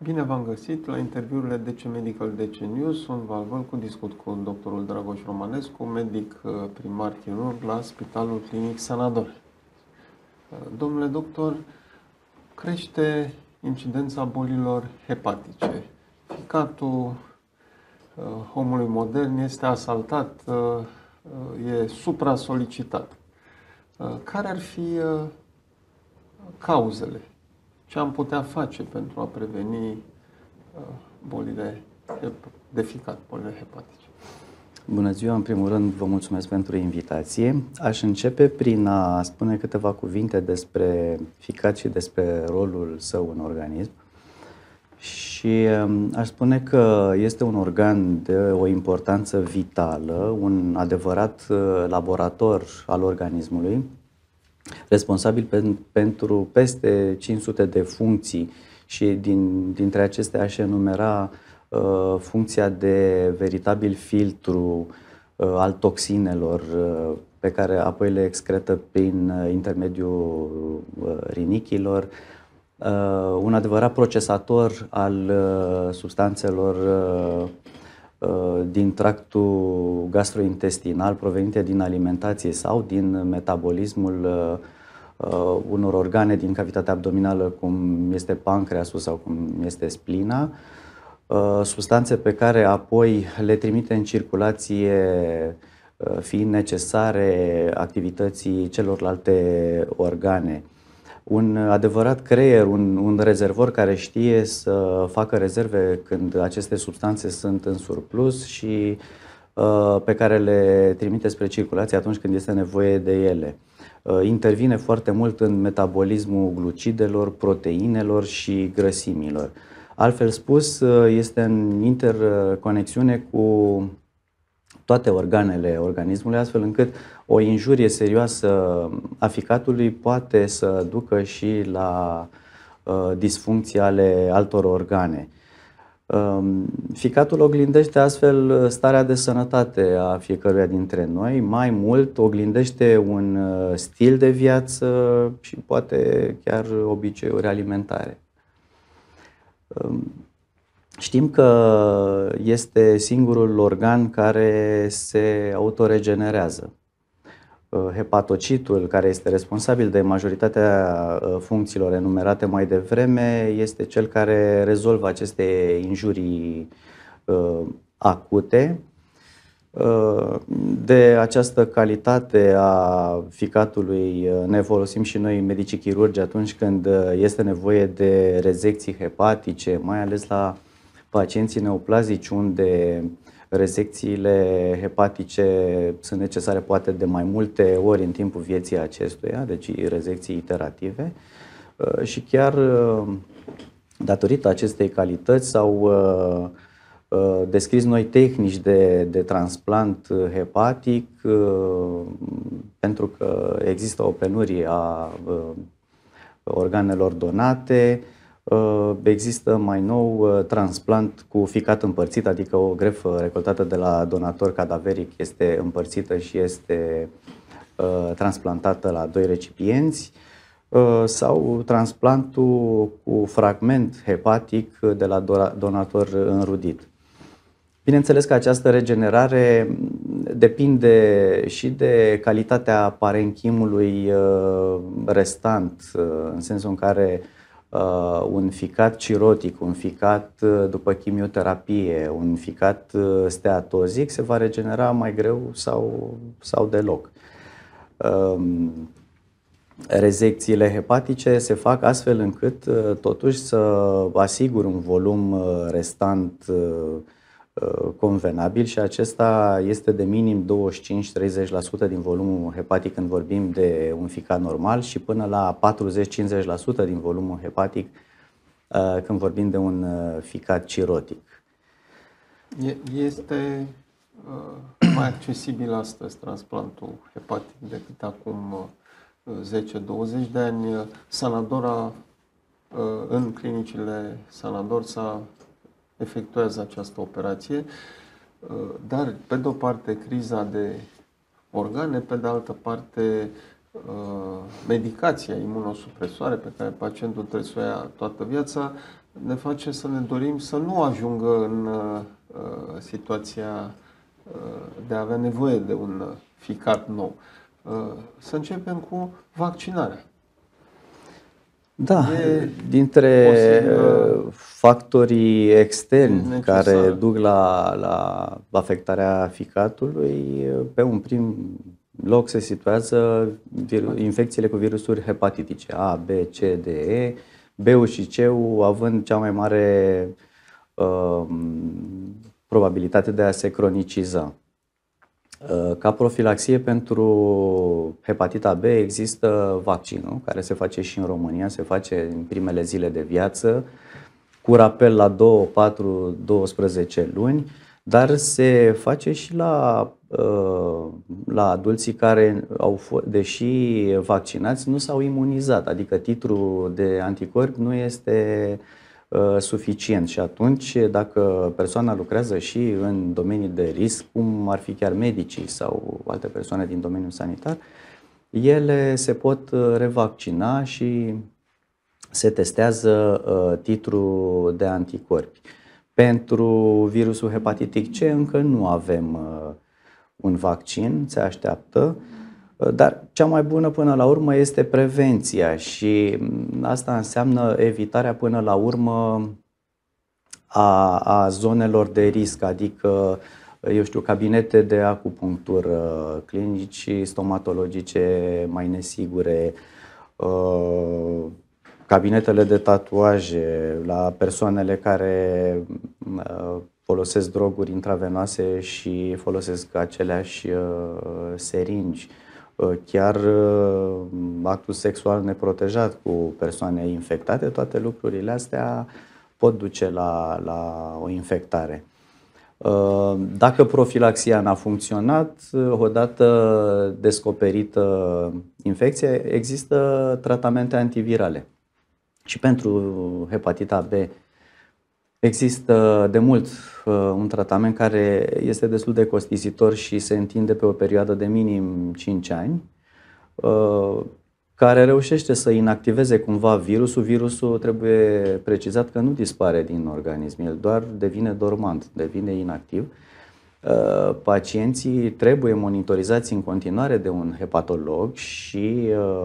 Bine v-am găsit la interviurile DC Medical DC News. Sunt Valvălcu, discut cu doctorul Dragoș Romanescu, medic primar chirurg la Spitalul Clinic Sanador. Domnule doctor, crește incidența bolilor hepatice. Ficatul omului modern este asaltat, e supra-solicitat. Care ar fi cauzele? Ce am putea face pentru a preveni bolile de ficat, bolile hepatice? Bună ziua, în primul rând vă mulțumesc pentru invitație. Aș începe prin a spune câteva cuvinte despre ficat și despre rolul său în organism. Și aș spune că este un organ de o importanță vitală, un adevărat laborator al organismului, responsabil pentru peste 500 de funcții și dintre acestea aș enumera funcția de veritabil filtru al toxinelor pe care apoi le excretă prin intermediul rinichilor, un adevărat procesator al substanțelor din tractul gastrointestinal provenite din alimentație sau din metabolismul unor organe din cavitatea abdominală, cum este pancreasul sau cum este splina, substanțe pe care apoi le trimite în circulație fiind necesare activității celorlalte organe. Un adevărat creier, un rezervor care știe să facă rezerve când aceste substanțe sunt în surplus și pe care le trimite spre circulație atunci când este nevoie de ele. Intervine foarte mult în metabolismul glucidelor, proteinelor și grăsimilor. Altfel spus, este în interconexiune cu toate organele organismului, astfel încât o injurie serioasă a ficatului poate să ducă și la disfuncții ale altor organe. Ficatul oglindește astfel starea de sănătate a fiecăruia dintre noi, mai mult oglindește un stil de viață și poate chiar obiceiuri alimentare. Știm că este singurul organ care se autoregenerează. Hepatocitul, care este responsabil de majoritatea funcțiilor enumerate mai devreme, este cel care rezolvă aceste injurii acute. De această calitate a ficatului ne folosim și noi, medicii chirurgi, atunci când este nevoie de rezecții hepatice, mai ales la pacienții neoplazici, unde rezecțiile hepatice sunt necesare poate de mai multe ori în timpul vieții acestuia, deci rezecții iterative. Și chiar datorită acestei calități s-au descris noi tehnici de transplant hepatic, pentru că există o penurie a organelor donate. Există mai nou transplant cu ficat împărțit, adică o grefă recoltată de la donator cadaveric este împărțită și este transplantată la 2 recipienți, sau transplantul cu fragment hepatic de la donator înrudit. Bineînțeles că această regenerare depinde și de calitatea parenchimului restant, în sensul în care un ficat cirotic, un ficat după chimioterapie, un ficat steatozic se va regenera mai greu sau deloc. Rezecțiile hepatice se fac astfel încât totuși să asigur un volum restant convenabil și acesta este de minim 25-30% din volumul hepatic când vorbim de un ficat normal și până la 40-50% din volumul hepatic când vorbim de un ficat cirotic. Este mai accesibil astăzi transplantul hepatic decât acum 10-20 de ani. Sanador în clinicile Sanador efectuează această operație, dar pe de o parte criza de organe, pe de altă parte medicația imunosupresoare pe care pacientul trebuie să o ia toată viața, ne face să ne dorim să nu ajungă în situația de a avea nevoie de un ficat nou. Să începem cu vaccinarea. Da, dintre factorii externi care duc la afectarea ficatului, pe un prim loc se situează infecțiile cu virusuri hepatitice, A, B, C, D, E, B-ul și C-ul având cea mai mare probabilitate de a se croniciza. Ca profilaxie pentru hepatita B există vaccinul, care se face și în România, se face în primele zile de viață, cu rapel la 2, 4, 12 luni, dar se face și la adulții care deși vaccinați, nu s-au imunizat, adică titrul de anticorpi nu este suficient și atunci dacă persoana lucrează și în domenii de risc, cum ar fi chiar medicii sau alte persoane din domeniul sanitar, ele se pot revaccina și se testează titrul de anticorpi. Pentru virusul hepatitic C încă nu avem un vaccin, se așteaptă, dar cea mai bună până la urmă este prevenția și asta înseamnă evitarea până la urmă a zonelor de risc, adică, eu știu, cabinete de acupunctură, clinici stomatologice mai nesigure, cabinetele de tatuaje, la persoanele care folosesc droguri intravenoase și folosesc aceleași seringi, chiar actul sexual neprotejat cu persoane infectate, toate lucrurile astea pot duce la o infectare. Dacă profilaxia n-a funcționat, odată descoperită infecția, există tratamente antivirale. Și pentru hepatita B există de mult un tratament care este destul de costisitor și se întinde pe o perioadă de minim 5 ani, care reușește să inactiveze cumva virusul. Virusul, trebuie precizat că nu dispare din organism, el doar devine dormant, devine inactiv. Pacienții trebuie monitorizați în continuare de un hepatolog și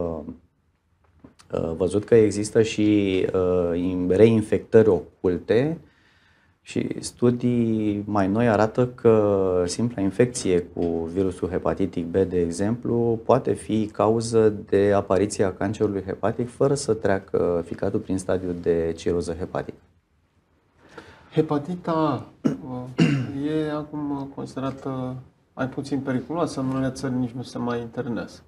văzut că există și reinfectări oculte și studii mai noi arată că simpla infecție cu virusul hepatic B, de exemplu, poate fi cauză de apariția cancerului hepatic fără să treacă ficatul prin stadiul de ciroză hepatică. Hepatita A e acum considerată mai puțin periculoasă, în unele țări nici nu se mai internează.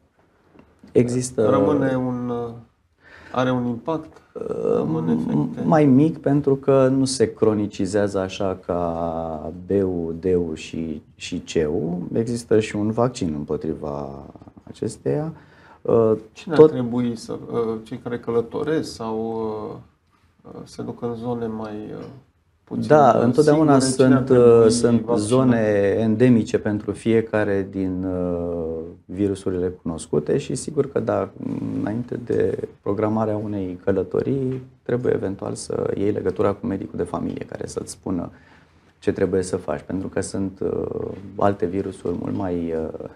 Are un impact? Mai mic, pentru că nu se cronicizează așa ca B-ul, D-ul și C-ul. Există și un vaccin împotriva acesteia. Cine ar trebui cei care călătoresc sau se duc în zone mai puțin întotdeauna sigure, sunt zone endemice pentru fiecare din virusurile cunoscute și sigur că înainte de programarea unei călătorii trebuie eventual să iei legătura cu medicul de familie care să-ți spună ce trebuie să faci, pentru că sunt alte virusuri mult mai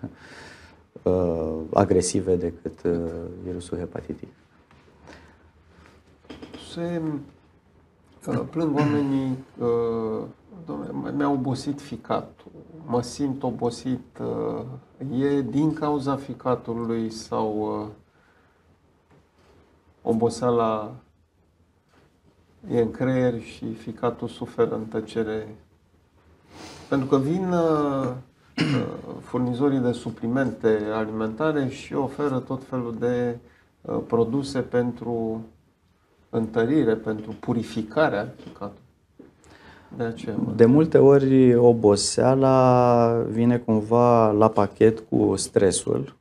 agresive decât virusul hepatitic. Plâng oamenii, mi-a obosit ficatul, mă simt obosit, e din cauza ficatului sau oboseala e în creier și ficatul suferă în tăcere? Pentru că vin furnizorii de suplimente alimentare și oferă tot felul de produse pentru întărire, pentru purificarea ficatului. De multe ori oboseala vine cumva la pachet cu stresul.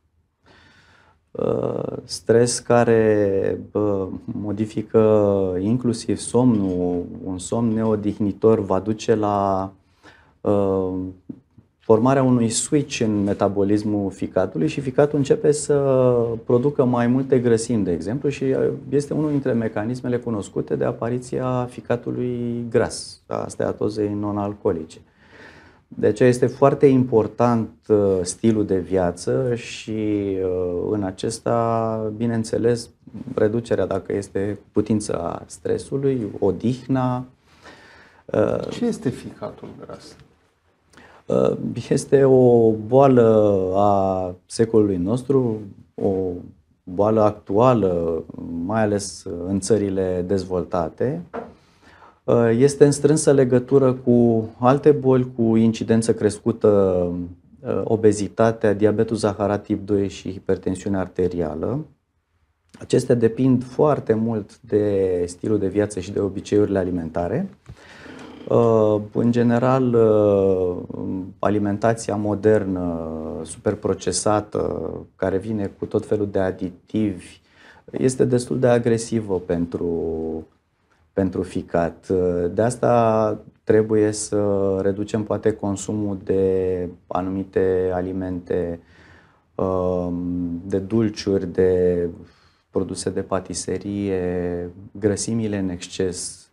Stres care modifică inclusiv somnul. Un somn neodihnitor va duce la formarea unui switch în metabolismul ficatului și ficatul începe să producă mai multe grăsimi, de exemplu, și este unul dintre mecanismele cunoscute de apariția ficatului gras, a steatozei non-alcoolice. De aceea este foarte important stilul de viață și în acesta, bineînțeles, reducerea, dacă este putință, a stresului, odihna. Ce este ficatul gras? Este o boală a secolului nostru, o boală actuală, mai ales în țările dezvoltate. Este în strânsă legătură cu alte boli cu incidență crescută, obezitatea, diabetul zaharat tip 2 și hipertensiunea arterială. Acestea depind foarte mult de stilul de viață și de obiceiurile alimentare. În general, alimentația modernă, superprocesată, care vine cu tot felul de aditivi, este destul de agresivă pentru ficat. De asta trebuie să reducem poate consumul de anumite alimente, de dulciuri, de produse de patiserie, grăsimile în exces,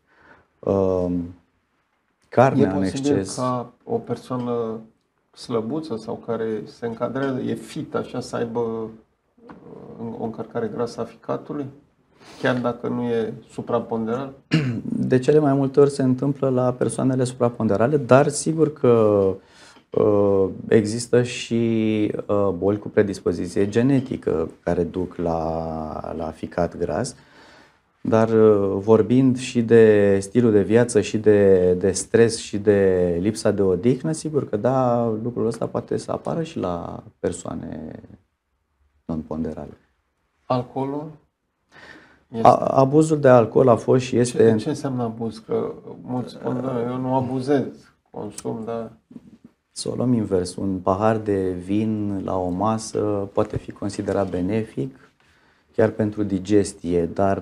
carnea în exces. E posibil ca o persoană slăbuță sau care se încadrează, e fit așa, să aibă o încărcare grasă a ficatului? Chiar dacă nu e supraponderal? De cele mai multe ori se întâmplă la persoanele supraponderale, dar sigur că există și boli cu predispoziție genetică care duc la ficat gras. Dar vorbind și de stilul de viață și de stres și de lipsa de odihnă, sigur că da, lucrul ăsta poate să apară și la persoane non-ponderale. Alcoolul? Abuzul de alcool a fost și este... Ce înseamnă abuz? Că mulți spun, da, eu nu abuzez, consum, dar... Să o luăm invers. Un pahar de vin la o masă poate fi considerat benefic, chiar pentru digestie, dar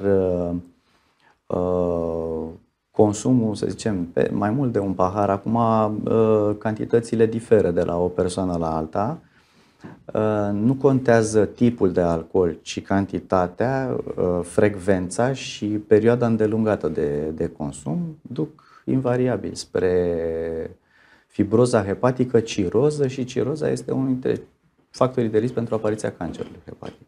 consumul, să zicem, mai mult de un pahar, acum cantitățile diferă de la o persoană la alta. Nu contează tipul de alcool, ci cantitatea, frecvența și perioada îndelungată de consum duc invariabil spre fibroza hepatică, ciroză, și ciroza este unul dintre factorii de risc pentru apariția cancerului hepatic.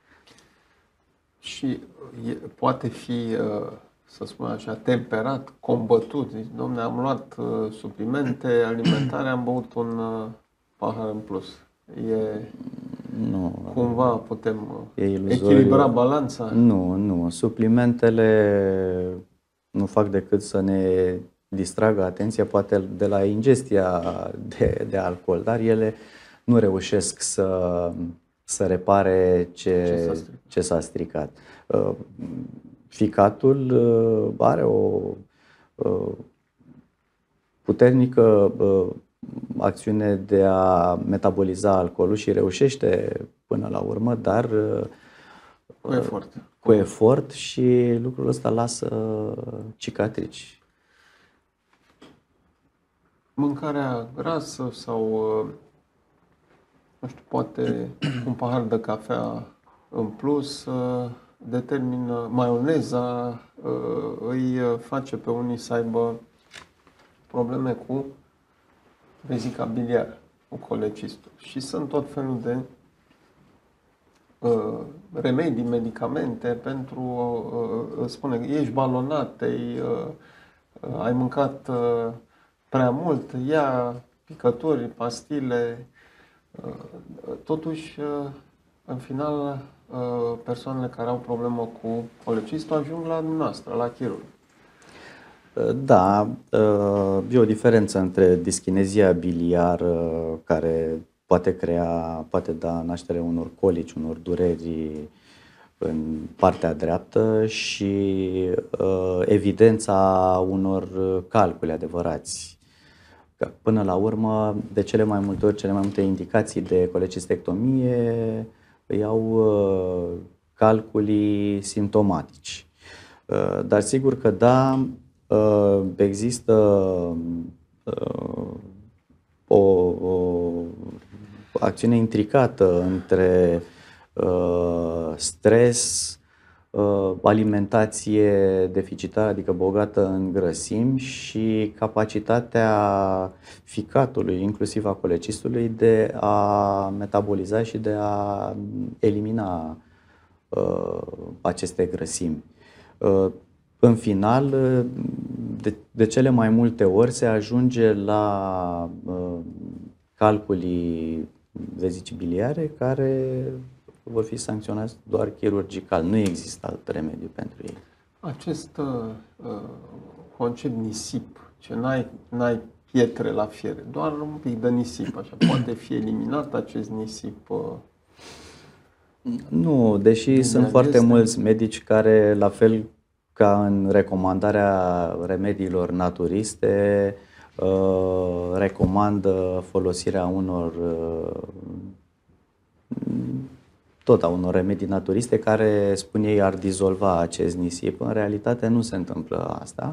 Și poate fi, să spunem așa, temperat, combătut. Zici, dom'le, am luat suplimente alimentare, am băut un pahar în plus. Nu. Cumva putem iluzoriu. Echilibra balanța? Nu. Suplimentele nu fac decât să ne distragă atenția, poate de la ingestia de alcool, dar ele nu reușesc să repare ce s-a stricat. Ficatul are o puternică acțiune de a metaboliza alcoolul și reușește până la urmă, dar cu efort, și lucrul ăsta lasă cicatrici. Mâncarea grasă sau, nu știu, poate un pahar de cafea în plus determină, maioneza îi face pe unii să aibă probleme cu vezica biliară, cu colecistul. Și sunt tot felul de remedii, medicamente pentru, spune, ești balonat, ai mâncat prea mult, ia picături, pastile. Totuși, în final, persoanele care au problemă cu colecistul ajung la dumneavoastră, la chirurg. Da, e o diferență între dischinezia biliară, care poate da naștere unor colici, unor dureri în partea dreaptă, și evidența unor calculi adevărați. Că până la urmă, de cele mai multe ori, cele mai multe indicații de colecistectomie îi au calculii simptomatici. Dar sigur că da, există o acțiune intricată între stres, alimentație deficitară, adică bogată în grăsimi, și capacitatea ficatului, inclusiv a colecistului, de a metaboliza și de a elimina aceste grăsimi. În final, de cele mai multe ori se ajunge la calculii vezicii biliare care vor fi sancționați doar chirurgical. Nu există alt remediu pentru ei. Acest concept nisip, ce n-ai pietre la fiere, doar un pic de nisip, așa, poate fi eliminat acest nisip? Nu, deși sunt foarte mulți medici care, la fel ca în recomandarea remediilor naturiste, recomandă folosirea unor remedii naturiste care, spun ei, ar dizolva acest nisip. În realitate nu se întâmplă asta.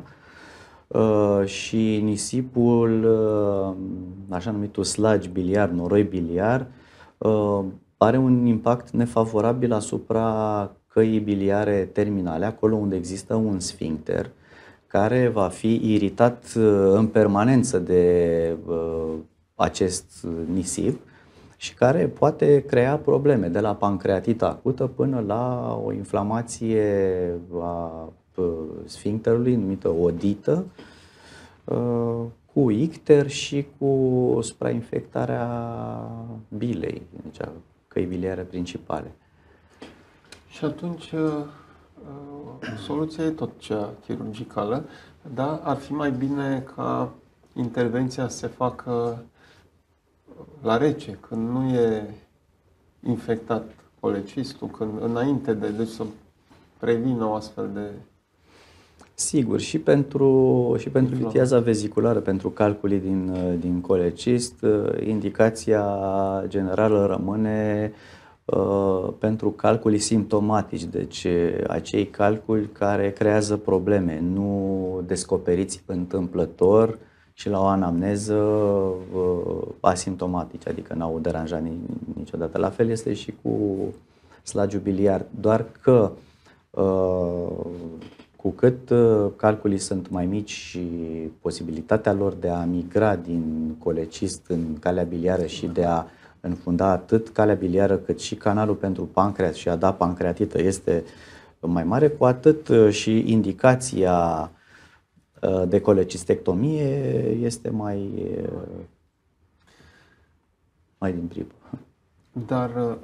Și nisipul, așa numitul sludge biliar, noroi biliar, are un impact nefavorabil asupra căii biliare terminale, acolo unde există un sfincter care va fi iritat în permanență de acest nisip și care poate crea probleme, de la pancreatită acută până la o inflamație a sfincterului numită odită, cu icter și cu suprainfectarea bilei, deci a căii biliare principale. Și atunci soluția e tot cea chirurgicală, dar ar fi mai bine ca intervenția să se facă la rece, când nu e infectat colecistul, când înainte deci să prevină o astfel de... Sigur, și pentru litiaza veziculară, pentru calculii din colecist, indicația generală rămâne pentru calculii simptomatici, deci acei calculi care creează probleme, nu descoperiți întâmplător și la o anamneză asimptomatici, adică n-au deranjat niciodată. La fel este și cu slagiul biliar, doar că cu cât calculii sunt mai mici și posibilitatea lor de a migra din colecist în calea biliară și de a înfunda atât calea biliară cât și canalul pentru pancreas și a da pancreatită este mai mare, cu atât și indicația de colecistectomie este mai din pripă. Dar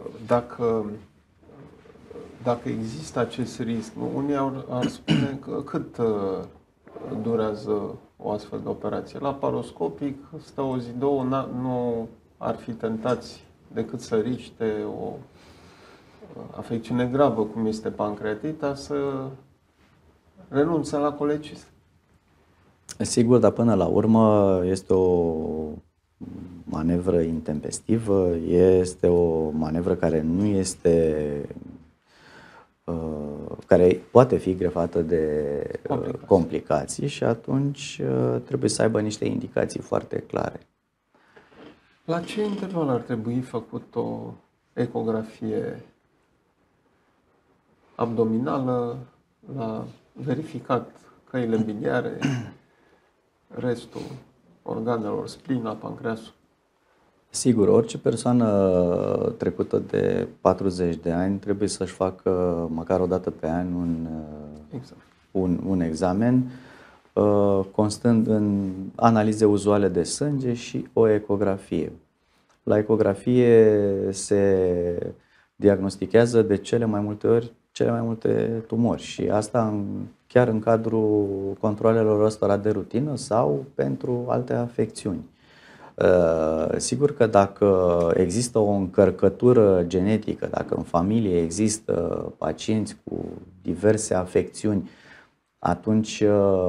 dacă există acest risc, unii ar spune că cât durează o astfel de operație? Laparoscopic stă o zi, două, nu ar fi tentați decât să riște o afecțiune gravă, cum este pancreatita, să renunțe la colecist. Sigur, dar până la urmă este o manevră intempestivă, este o manevră care nu este care poate fi grefată de complicații și atunci trebuie să aibă niște indicații foarte clare. La ce interval ar trebui făcut o ecografie abdominală, la verificat căile biliare, restul organelor, splina, pancreasul? Sigur, orice persoană trecută de 40 de ani trebuie să-și facă măcar o dată pe an un examen, constând în analize uzuale de sânge și o ecografie. La ecografie se diagnostichează de cele mai multe ori cele mai multe tumori și asta chiar în cadrul controalelor ăstora de rutină sau pentru alte afecțiuni. Sigur că dacă există o încărcătură genetică, dacă în familie există pacienți cu diverse afecțiuni, atunci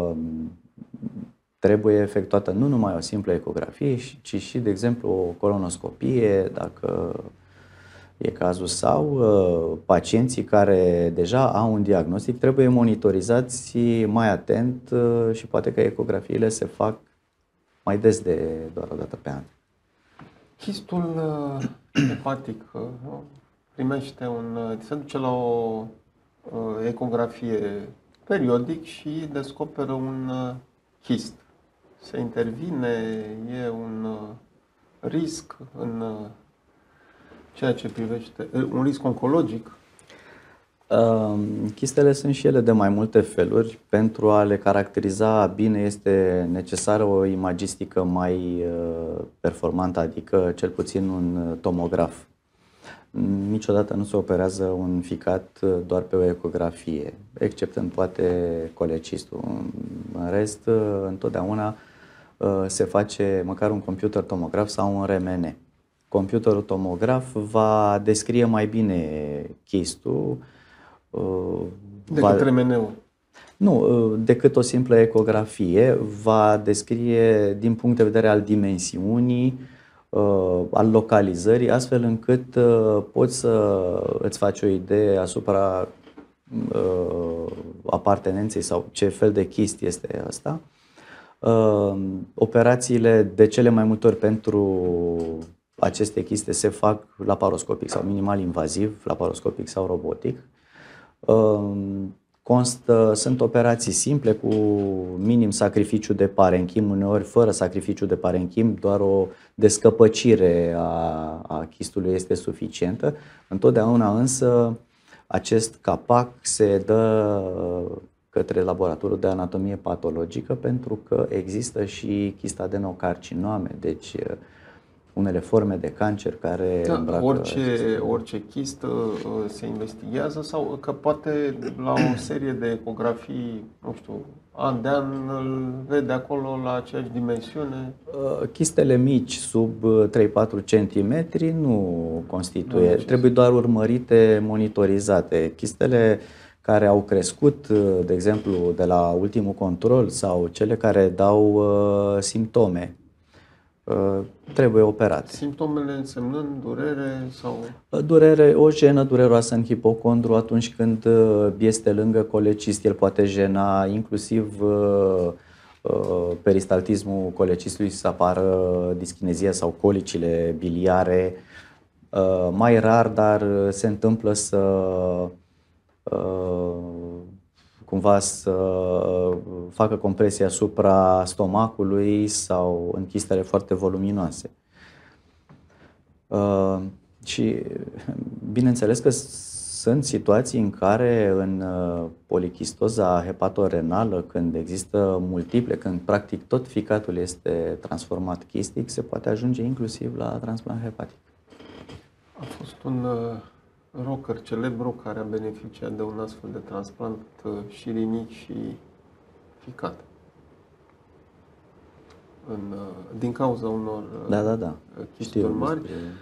trebuie efectuată nu numai o simplă ecografie, ci și, de exemplu, o colonoscopie, dacă e cazul, sau pacienții care deja au un diagnostic trebuie monitorizați mai atent și poate că ecografiile se fac mai des de doar o dată pe an. Chistul hepatic primește se duce la o ecografie periodic și descoperă un chist. Se intervine, e un risc în ceea ce privește, un risc oncologic. Chistele sunt și ele de mai multe feluri. Pentru a le caracteriza bine este necesară o imagistică mai performantă, adică cel puțin un tomograf. Niciodată nu se operează un ficat doar pe o ecografie, exceptând poate colecistul. În rest, întotdeauna se face măcar un computer tomograf sau un RMN. Computerul tomograf va descrie mai bine chistul decât RMN-ul. Nu, decât o simplă ecografie. Va descrie din punct de vedere al dimensiunii, al localizării, astfel încât poți să îți faci o idee asupra apartenenței sau ce fel de chist este ăsta. Operațiile de cele mai multe ori pentru aceste chiste se fac laparoscopic sau minimal invaziv, laparoscopic sau robotic. Sunt operații simple cu minim sacrificiu de parenchim, uneori fără sacrificiu de parenchim, doar o descăpăcire a chistului este suficientă. Întotdeauna însă acest capac se dă către laboratorul de anatomie patologică pentru că există și chistadenocarcinome, deci unele forme de cancer care îmbracă orice chistă se investighează sau că poate la o serie de ecografii, nu știu, an de an îl vede acolo la aceeași dimensiune? Chistele mici, sub 3-4 cm, nu constituie, trebuie doar urmărite, monitorizate. Chistele care au crescut, de exemplu, de la ultimul control sau cele care dau simptome, trebuie operate. Simptomele însemnând durere sau? Durere, o jenă dureroasă în hipocondru atunci când este lângă colecist, el poate jena, inclusiv peristaltismul colecistului să apară dischinezia sau colicile biliare. Mai rar, dar se întâmplă să cumva să facă compresie asupra stomacului sau în chistele foarte voluminoase. Și bineînțeles că sunt situații în care în polichistoza hepatorenală, când există multiple, când practic tot ficatul este transformat chistic, se poate ajunge inclusiv la transplant hepatic. A fost un rocker celebru care a beneficiat de un astfel de transplant șirinic și ficat. Din cauza unor chisturi mari.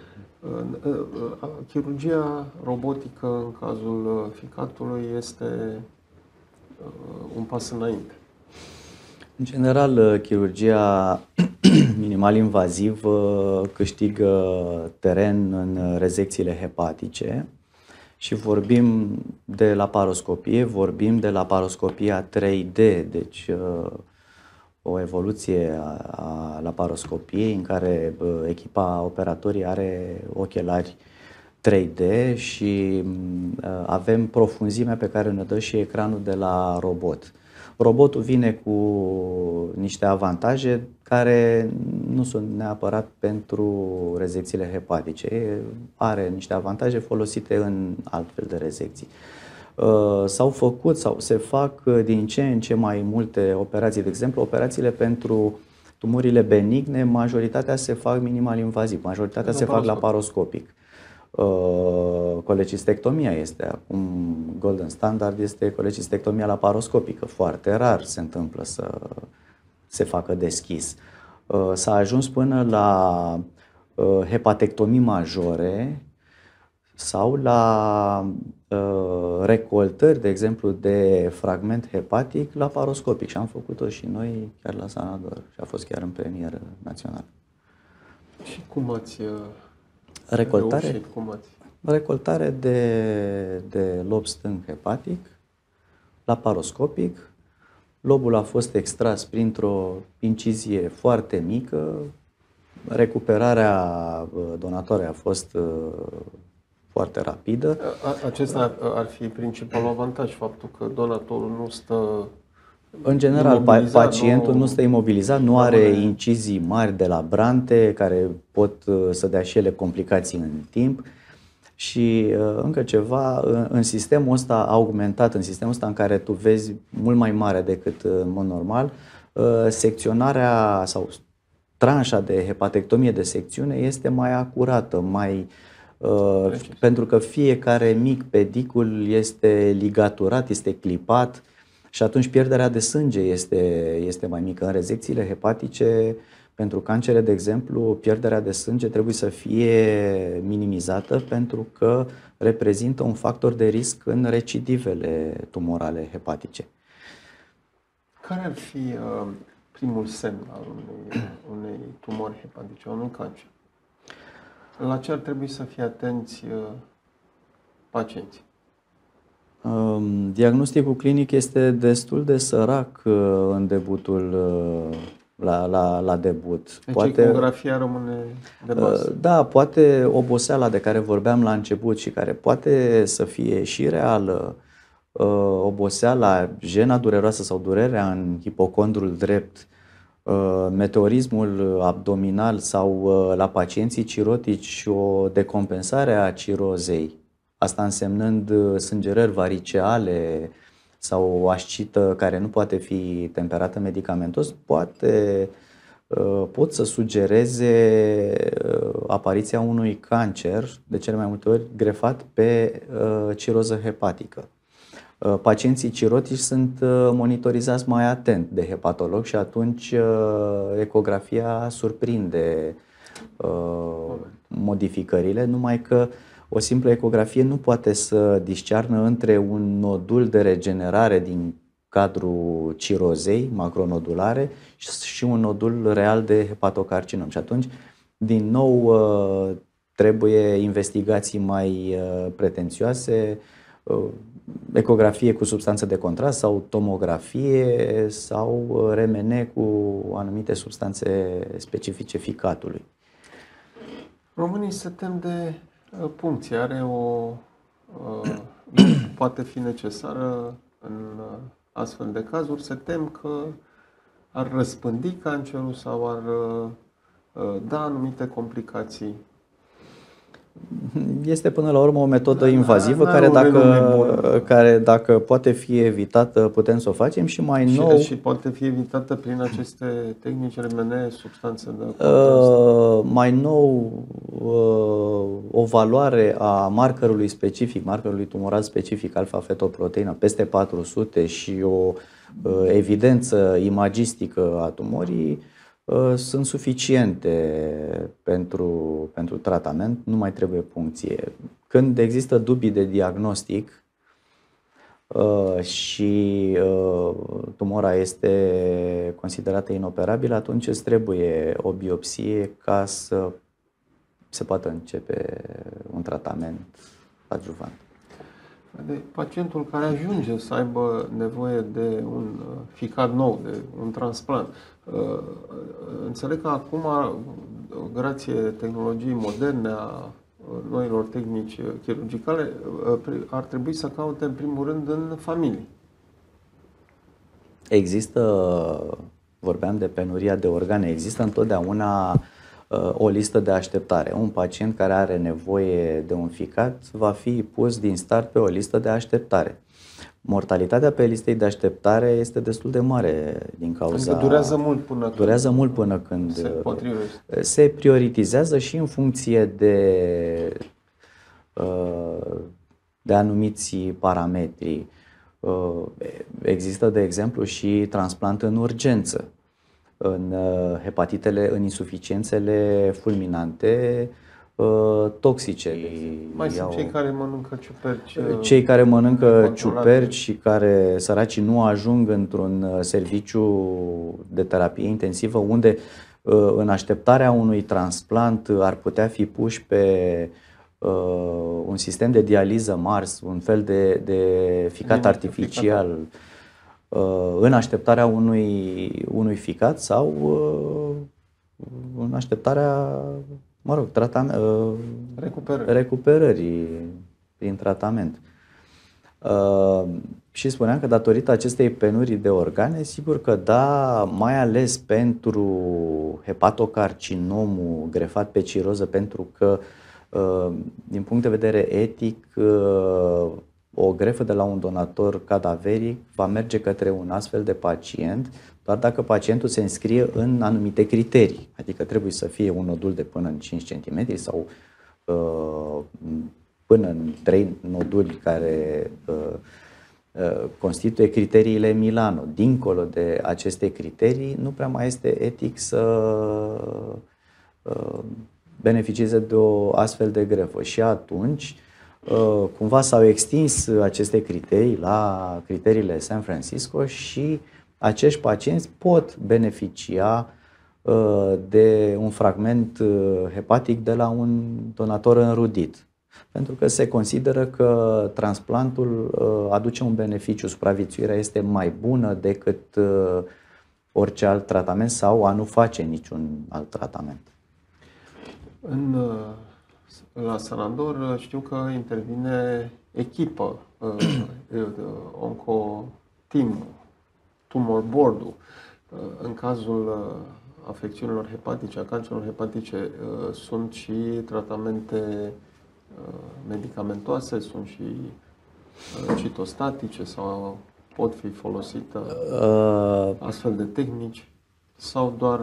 Chirurgia robotică în cazul ficatului este un pas înainte. În general, chirurgia minimal invazivă câștigă teren în rezecțiile hepatice și vorbim de laparoscopie, vorbim de laparoscopia 3D, deci o evoluție a laparoscopiei în care echipa operatorii are ochelari 3D și avem profunzimea pe care ne dă și ecranul de la robot. Robotul vine cu niște avantaje care nu sunt neapărat pentru rezecțiile hepatice. Are niște avantaje folosite în altfel de rezecții. S-au făcut sau se fac din ce în ce mai multe operații. De exemplu, operațiile pentru tumorile benigne, majoritatea se fac minimal invaziv, majoritatea se fac laparoscopic. Colecistectomia este acum golden standard, este colecistectomia laparoscopică. Foarte rar se întâmplă să se facă deschis. S-a ajuns până la hepatectomii majore sau la recoltări, de exemplu, de fragment hepatic laparoscopic și am făcut-o și noi chiar la Sanador și a fost chiar în premieră națională. Și cum ați recoltare de lob stâng hepatic, laparoscopic. Lobul a fost extras printr-o incizie foarte mică, Recuperarea donatoare a fost foarte rapidă. Acesta ar fi principalul avantaj, faptul că donatorul nu stă în general, pacientul nu stă imobilizat, nu are incizii mari de la brante care pot să dea și ele complicații în timp. Și încă ceva, în sistemul ăsta augmentat, în sistemul ăsta în care tu vezi mult mai mare decât în mod normal, secționarea sau tranșa de hepatectomie de secțiune este mai acurată, pentru că fiecare mic pedicul este ligaturat, este clipat și atunci pierderea de sânge este mai mică. În rezecțiile hepatice, pentru cancere, de exemplu, pierderea de sânge trebuie să fie minimizată pentru că reprezintă un factor de risc în recidivele tumorale hepatice. Care ar fi primul semn al unei tumori hepatice, unui cancer? La ce ar trebui să fie atenți pacienții? Diagnosticul clinic este destul de sărac în debutul la debut. Deci ecografia rămâne de bază. Da, poate oboseala de care vorbeam la început și care poate să fie și reală, oboseala, jena dureroasă sau durerea în hipocondrul drept, meteorismul abdominal sau la pacienții cirotici o decompensare a cirozei, asta însemnând sângerări variceale sau o ascită care nu poate fi temperată medicamentos, pot să sugereze apariția unui cancer, de cele mai multe ori grefat pe ciroză hepatică. Pacienții cirotici sunt monitorizați mai atent de hepatolog și atunci ecografia surprinde modificările, numai că o simplă ecografie nu poate să discearnă între un nodul de regenerare din cadrul cirozei macronodulare și un nodul real de hepatocarcinom. Și atunci, din nou, trebuie investigații mai pretențioase, ecografie cu substanță de contrast sau tomografie sau RMN cu anumite substanțe specifice ficatului. Românii se tem de puncție. Poate fi necesară în astfel de cazuri. Se tem că ar răspândi cancerul sau ar da anumite complicații. Este până la urmă o metodă invazivă care dacă poate fi evitată, putem să o facem și mai nou. Și poate fi evitată prin aceste tehnici RMN, substanțe de contrast. Mai nou, o valoare a markerului specific, markerului tumoral specific, alfa-fetoproteină, peste 400 și o evidență imagistică a tumorii sunt suficiente pentru tratament, nu mai trebuie puncție. Când există dubii de diagnostic și tumora este considerată inoperabilă, atunci îți trebuie o biopsie ca să se poată începe un tratament adjuvant. Pacientul care ajunge să aibă nevoie de un ficat nou, de un transplant, înțeleg că acum, grație tehnologiei moderne, a noilor tehnici chirurgicale, ar trebui să caute în primul rând în familie. Vorbeam de penuria de organe, există întotdeauna o listă de așteptare. Un pacient care are nevoie de un ficat va fi pus din start pe o listă de așteptare. Mortalitatea pe listei de așteptare este destul de mare din cauza... Adică durează mult până când se prioritizează și în funcție de anumiți parametri. Există, de exemplu, și transplant în urgență. În hepatitele, în insuficiențele fulminante toxice. Mai sunt cei care mănâncă ciuperci. Cei care mănâncă ciuperci și care, săracii, nu ajung într-un serviciu de terapie intensivă unde în așteptarea unui transplant ar putea fi puși pe un sistem de dializă Mars, un fel de ficat artificial, în așteptarea unui ficat sau în așteptarea, mă rog, recuperării prin tratament. Și spuneam că datorită acestei penurii de organe, sigur că da, mai ales pentru hepatocarcinomul grefat pe ciroză, pentru că din punct de vedere etic, o grefă de la un donator cadaveric va merge către un astfel de pacient doar dacă pacientul se înscrie în anumite criterii. Adică trebuie să fie un nodul de până în 5 cm sau până în 3 noduli care constituie criteriile Milano. Dincolo de aceste criterii, nu prea mai este etic să beneficieze de o astfel de grefă. Și atunci, cumva s-au extins aceste criterii la criteriile San Francisco și acești pacienți pot beneficia de un fragment hepatic de la un donator înrudit. Pentru că se consideră că transplantul aduce un beneficiu, supraviețuirea este mai bună decât orice alt tratament sau a nu face niciun alt tratament. La Sanador știu că intervine echipă, onco-team, tumor board-ul. În cazul afecțiunilor hepatice, a cancerelor hepatice, sunt și tratamente medicamentoase, sunt și citostatice sau pot fi folosite astfel de tehnici sau doar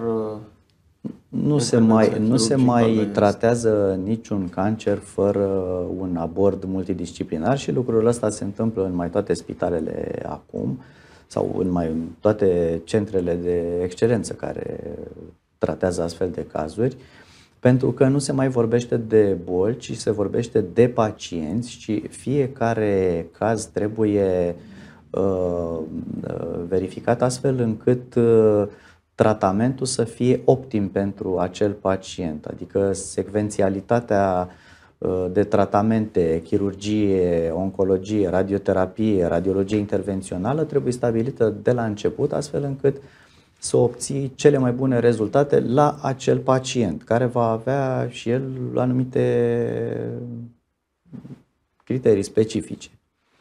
nu se mai tratează niciun cancer fără un abord multidisciplinar și lucrul ăsta se întâmplă în mai toate spitalele acum sau în toate centrele de excelență care tratează astfel de cazuri, pentru că nu se mai vorbește de boli, ci se vorbește de pacienți și fiecare caz trebuie verificat astfel încât tratamentul să fie optim pentru acel pacient, adică secvențialitatea de tratamente, chirurgie, oncologie, radioterapie, radiologie intervențională trebuie stabilită de la început, astfel încât să obții cele mai bune rezultate la acel pacient, care va avea și el anumite criterii specifice.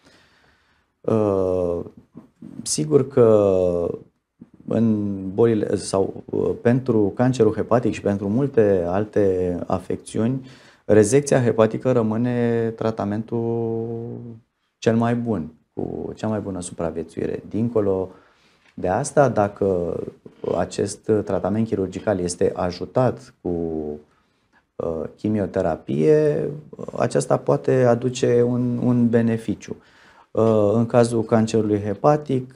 Sigur că în bolile sau pentru cancerul hepatic și pentru multe alte afecțiuni, rezecția hepatică rămâne tratamentul cel mai bun, cu cea mai bună supraviețuire. Dincolo de asta, dacă acest tratament chirurgical este ajutat cu chimioterapie, aceasta poate aduce un beneficiu. În cazul cancerului hepatic,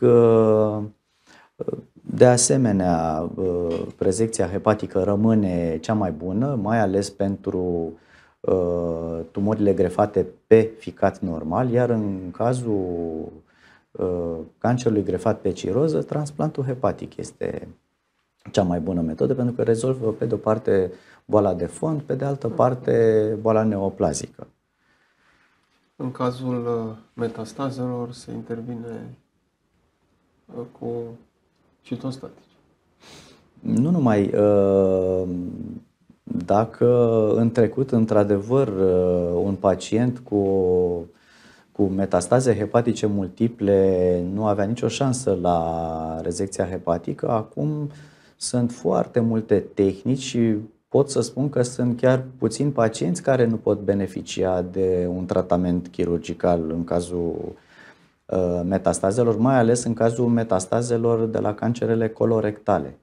de asemenea, rezecția hepatică rămâne cea mai bună, mai ales pentru tumorile grefate pe ficat normal, iar în cazul cancerului grefat pe ciroză, transplantul hepatic este cea mai bună metodă pentru că rezolvă pe de o parte boala de fond, pe de altă parte boala neoplazică. În cazul metastazelor se intervine cu citostatice. Nu numai. Dacă în trecut, într-adevăr, un pacient cu metastaze hepatice multiple nu avea nicio șansă la rezecția hepatică, acum sunt foarte multe tehnici și pot să spun că sunt chiar puțini pacienți care nu pot beneficia de un tratament chirurgical în cazul metastazelor, mai ales în cazul metastazelor de la cancerele colorectale.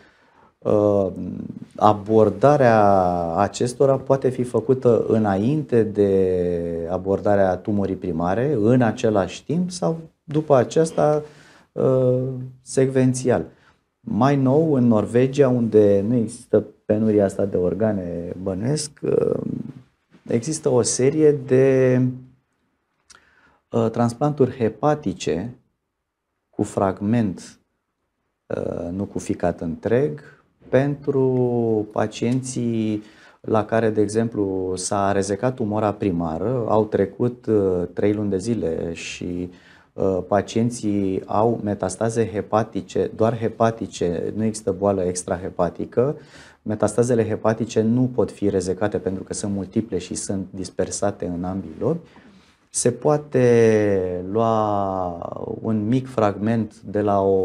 Abordarea acestora poate fi făcută înainte de abordarea tumorii primare, în același timp sau după aceasta secvențial. Mai nou, în Norvegia, unde nu există penuria asta de organe, bănuiesc, există o serie de transplanturi hepatice cu fragment, nu cu ficat întreg, pentru pacienții la care, de exemplu, s-a rezecat tumora primară, au trecut 3 luni de zile și pacienții au metastaze hepatice, doar hepatice, nu există boală extrahepatică, metastazele hepatice nu pot fi rezecate pentru că sunt multiple și sunt dispersate în ambii lobi. Se poate lua un mic fragment de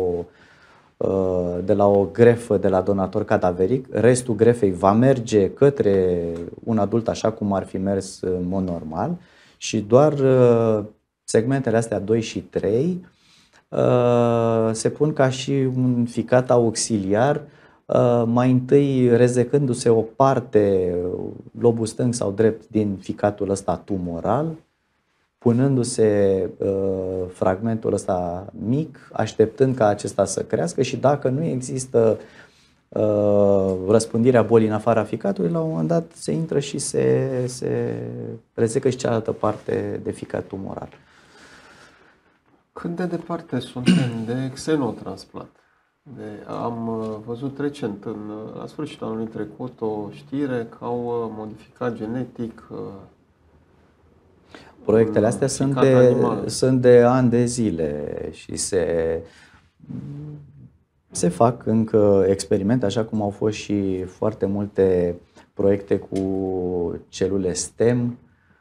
la o grefă de la donator cadaveric, restul grefei va merge către un adult așa cum ar fi mers în mod normal și doar segmentele astea 2 și 3 se pun ca și un ficat auxiliar, mai întâi rezecându-se o parte, lobul stâng sau drept, din ficatul ăsta tumoral, punându-se fragmentul ăsta mic, așteptând ca acesta să crească și dacă nu există răspândirea bolii în afara ficatului, la un moment dat se intră și se rezecă și cealaltă parte de ficat tumoral. Cât de departe suntem de xenotransplant? Am văzut recent, la sfârșitul anului trecut, o știre că au modificat genetic. Proiectele astea sunt de ani de zile și se fac încă experimente, așa cum au fost și foarte multe proiecte cu celule STEM,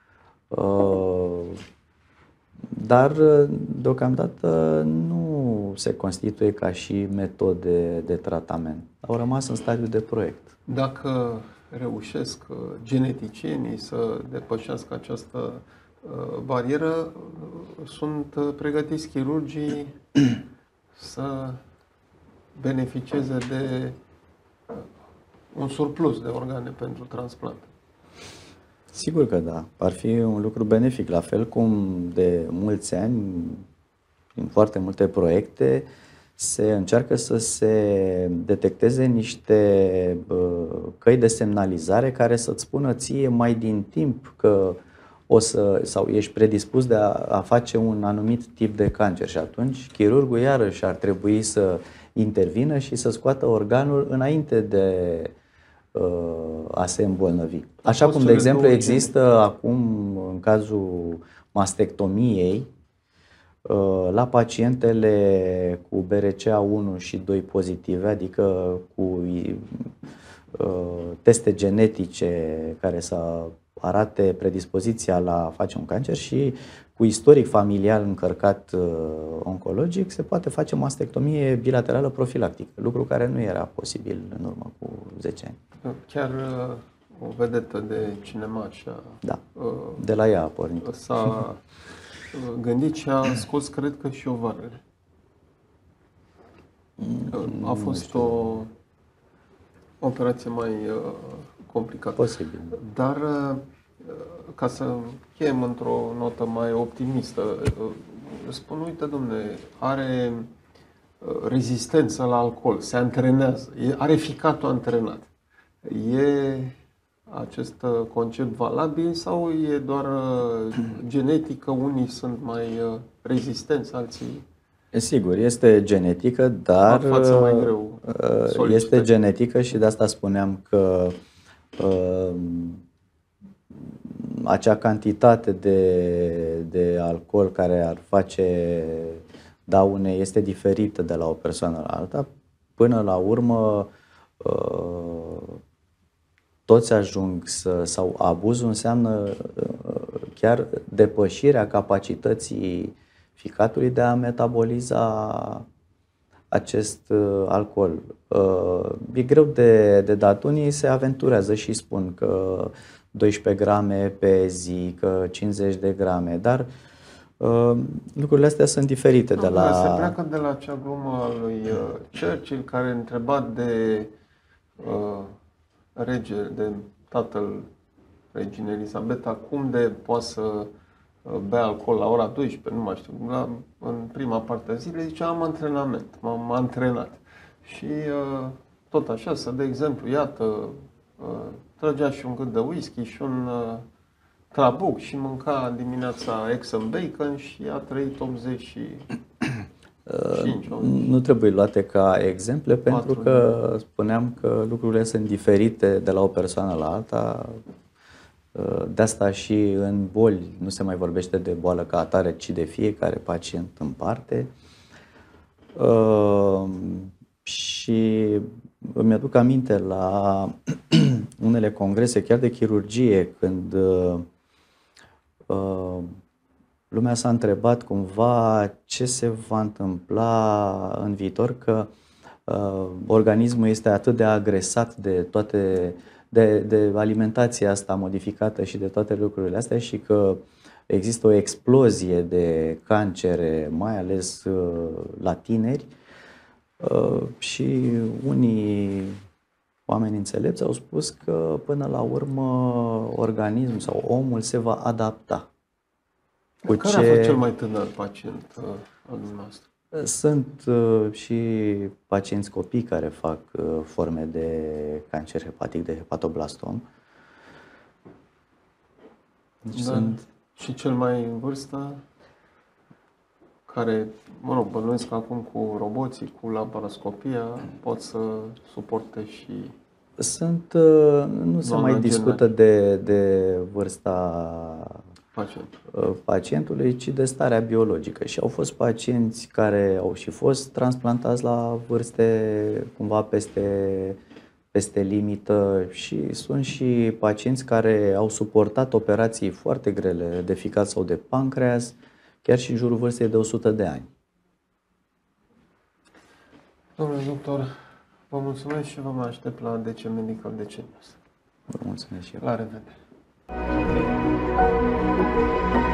dar deocamdată nu se constituie ca și metode de tratament. Au rămas în stadiu de proiect. Dacă reușesc geneticienii să depășească această barieră, sunt pregătiți chirurgii să beneficieze de un surplus de organe pentru transplant. Sigur că da, ar fi un lucru benefic, la fel cum de mulți ani, prin foarte multe proiecte, se încearcă să se detecteze niște căi de semnalizare care să-ți spună ție mai din timp că sau ești predispus de a face un anumit tip de cancer și atunci chirurgul iarăși ar trebui să intervină și să scoată organul înainte de a se îmbolnăvi. Așa cum, de exemplu, există acum în cazul mastectomiei la pacientele cu BRCA1 și 2 pozitive, adică cu teste genetice care să arate predispoziția la a face un cancer și cu istoric familial încărcat oncologic, se poate face mastectomie bilaterală profilactică, lucru care nu era posibil în urmă cu 10 ani. Chiar o vedetă de cinema da, de la ea a pornit. S-a gândit și a scos, cred că, și ovarele. A fost o operație mai complicată. Posibil. Dar ca să chem într-o notă mai optimistă, spun, uite, domne, are rezistență la alcool, se antrenează, are ficatul antrenat. E acest concept valabil sau e doar genetic, că unii sunt mai rezistenți, alții? Sigur, este genetică, dar mai greu este genetică și de asta spuneam că acea cantitate de alcool care ar face daune este diferită de la o persoană la alta. Până la urmă, toți ajung sau abuzul înseamnă chiar depășirea capacității ficatului de a metaboliza acest alcool. E greu de dat. Unii se aventurează și spun că 12 grame pe zi, că 50 de grame, dar lucrurile astea sunt diferite de la... Se pleacă de la acea glumă a lui Churchill, care întreba de de tatăl reginei Elisabeta cum de poate să bea alcool la ora 12, nu mai știu, în prima parte a zilei, zicea, am antrenament, m-am antrenat. Și tot așa, să de exemplu, iată, trăgea și un gât de whisky și un trabuc și mânca dimineața eggs and bacon și a trăit 85. Nu trebuie luate ca exemple, pentru că spuneam că lucrurile sunt diferite de la o persoană la alta. De asta și în boli nu se mai vorbește de boală ca atare, ci de fiecare pacient în parte. Și îmi aduc aminte la unele congrese, chiar de chirurgie, când lumea s-a întrebat cumva ce se va întâmpla în viitor, că organismul este atât de agresat de alimentația asta modificată și de toate lucrurile astea și că există o explozie de cancere, mai ales la tineri, și unii oameni înțelepți au spus că până la urmă organismul sau omul se va adapta. Care a fost cel mai tânăr pacient al dumneavoastră? Sunt și pacienți copii care fac forme de cancer hepatic, de hepatoblastom. Deci Și cel mai în vârstă, care, mă rog, bănuiesc că acum cu roboții, cu laparoscopia, pot să suporte și... Nu se mai discută de vârsta pacientului, ci de starea biologică. Și au fost pacienți care au și fost transplantați la vârste cumva peste limită și sunt și pacienți care au suportat operații foarte grele de ficat sau de pancreas, chiar și în jurul vârstei de 100 de ani. Domnule doctor, vă mulțumesc și vă mai aștept la DC Medical DC News. Vă mulțumesc și eu. La revedere!